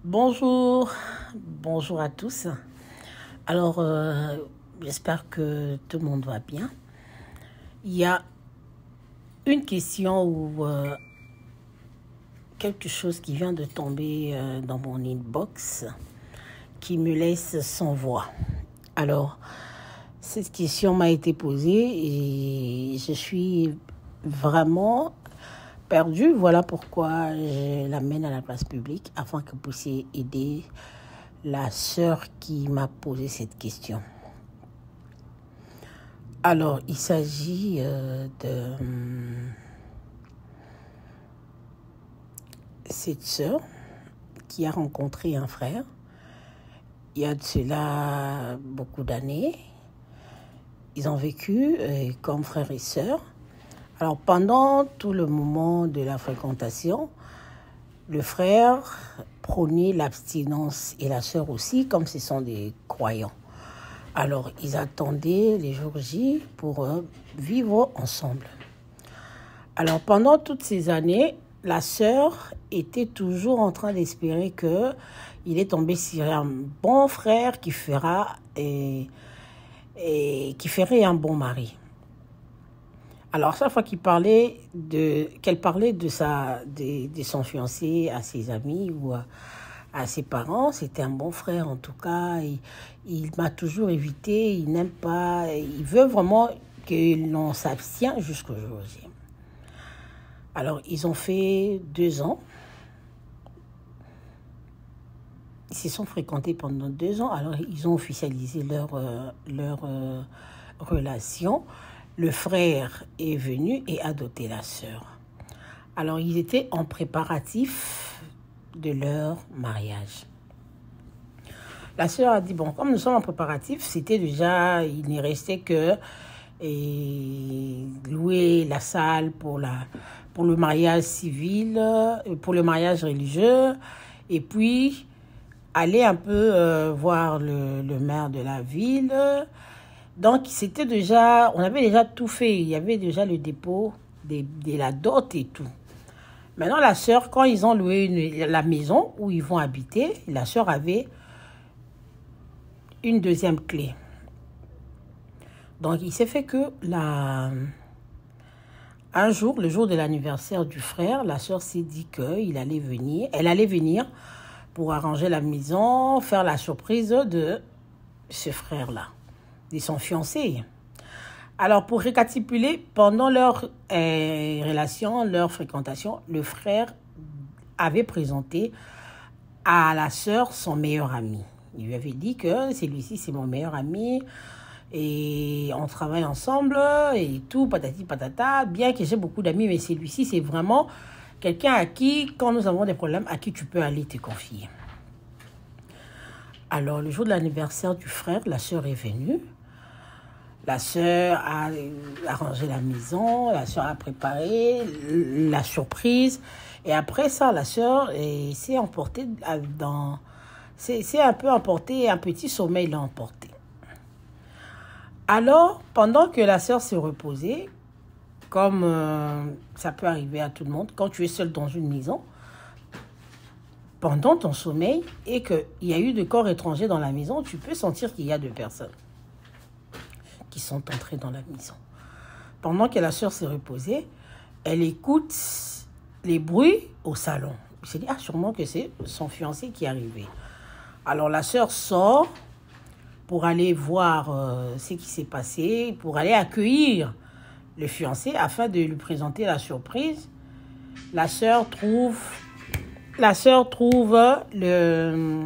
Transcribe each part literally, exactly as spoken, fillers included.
Bonjour, bonjour à tous. Alors, euh, j'espère que tout le monde va bien. Il y a une question ou euh, quelque chose qui vient de tomber euh, dans mon inbox qui me laisse sans voix. Alors, cette question m'a été posée et je suis vraiment perdue. Voilà pourquoi je l'amène à la place publique afin que vous puissiez aider la sœur qui m'a posé cette question. Alors, il s'agit euh, de hum, cette sœur qui a rencontré un frère il y a de cela beaucoup d'années. Ils ont vécu euh, comme frère et sœur. Alors, pendant tout le moment de la fréquentation, le frère prônait l'abstinence et la sœur aussi, comme ce sont des croyants. Alors, ils attendaient les jours J pour euh, vivre ensemble. Alors, pendant toutes ces années, la sœur était toujours en train d'espérer qu'il est tombé sur un bon frère qui fera et, et qui ferait un bon mari. Alors, chaque fois qu'il parlait de, qu'elle parlait de, sa, de, de son fiancé à ses amis ou à, à ses parents, c'était un bon frère en tout cas. Il, il m'a toujours évité, il n'aime pas, il veut vraiment que l'on s'abstient jusqu'au jour J. Alors, ils ont fait deux ans. Ils se sont fréquentés pendant deux ans. Alors, ils ont officialisé leur, euh, leur euh, relation. Le frère est venu et a adopté la sœur. Alors, ils étaient en préparatif de leur mariage. La sœur a dit, bon, comme nous sommes en préparatif, c'était déjà, il n'y restait que et, louer la salle pour, la, pour le mariage civil, pour le mariage religieux, et puis aller un peu euh, voir le, le maire de la ville. Donc, c'était déjà, on avait déjà tout fait. Il y avait déjà le dépôt de, de la dot et tout. Maintenant, la sœur, quand ils ont loué une, la maison où ils vont habiter, la sœur avait une deuxième clé. Donc, il s'est fait que la... un jour, le jour de l'anniversaire du frère, la sœur s'est dit qu'il allait venir, elle allait venir pour arranger la maison, faire la surprise de ce frère-là, de son fiancé. Alors, pour récapituler, pendant leur euh, relation, leur fréquentation, le frère avait présenté à la sœur son meilleur ami. Il lui avait dit que celui-ci, c'est mon meilleur ami et on travaille ensemble et tout, patati patata. Bien que j'ai beaucoup d'amis, mais celui-ci, c'est vraiment quelqu'un à qui, quand nous avons des problèmes, à qui tu peux aller te confier. Alors, le jour de l'anniversaire du frère, la sœur est venue. La sœur a arrangé la maison, la sœur a préparé la surprise. Et après ça, la sœur s'est emportée dans... C'est un peu emporté, un petit sommeil l'a emporté. Alors, pendant que la sœur s'est reposée, comme euh, ça peut arriver à tout le monde, quand tu es seul dans une maison, pendant ton sommeil, et qu'il y a eu de corps étrangers dans la maison, tu peux sentir qu'il y a deux personnes qui sont entrées dans la maison. Pendant que la sœur s'est reposée, elle écoute les bruits au salon. Elle s'est dit, ah, sûrement que c'est son fiancé qui est arrivé. Alors, la sœur sort pour aller voir euh, ce qui s'est passé, pour aller accueillir le fiancé afin de lui présenter la surprise. La sœur trouve, la sœur trouve le,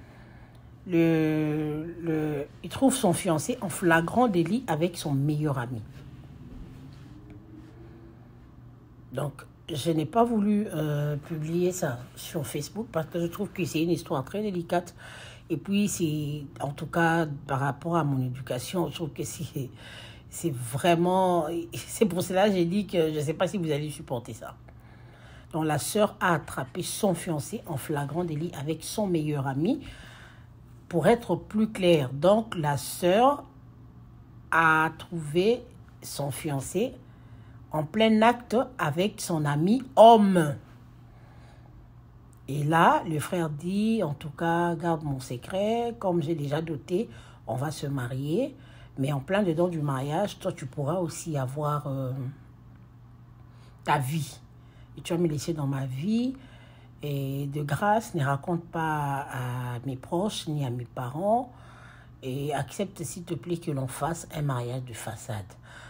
le, le, il trouve son fiancé en flagrant délit avec son meilleur ami. Donc, je n'ai pas voulu euh, publier ça sur Facebook parce que je trouve que c'est une histoire très délicate. Et puis, c'est, en tout cas, par rapport à mon éducation, je trouve que c'est, c'est vraiment... C'est pour cela que j'ai dit que je ne sais pas si vous allez supporter ça. Donc, la sœur a attrapé son fiancé en flagrant délit avec son meilleur ami. Pour être plus clair, donc, la sœur a trouvé son fiancé en plein acte avec son ami homme. Et là, le frère dit, en tout cas, garde mon secret, comme j'ai déjà doté, on va se marier. Mais en plein dedans du mariage, toi, tu pourras aussi avoir euh, ta vie. Et tu vas me laisser dans ma vie. Et de grâce, ne raconte pas à mes proches ni à mes parents. Et accepte, s'il te plaît, que l'on fasse un mariage de façade.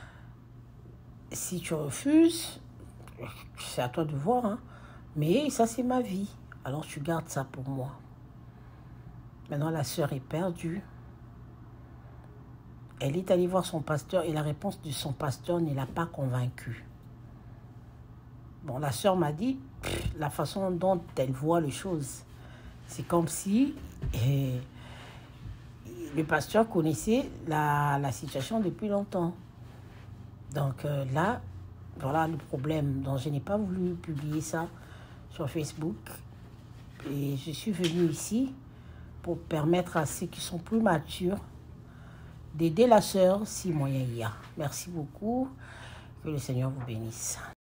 Si tu refuses, c'est à toi de voir, hein. Mais ça, c'est ma vie. Alors, tu gardes ça pour moi. Maintenant, la sœur est perdue. Elle est allée voir son pasteur et la réponse de son pasteur ne l'a pas convaincue. Bon, la sœur m'a dit, pff, la façon dont elle voit les choses, c'est comme si eh, le pasteur connaissait la, la situation depuis longtemps. Donc euh, là, voilà le problème. Donc je n'ai pas voulu publier ça sur Facebook. Et je suis venue ici pour permettre à ceux qui sont plus matures d'aider la sœur si moyen y a. Merci beaucoup. Que le Seigneur vous bénisse.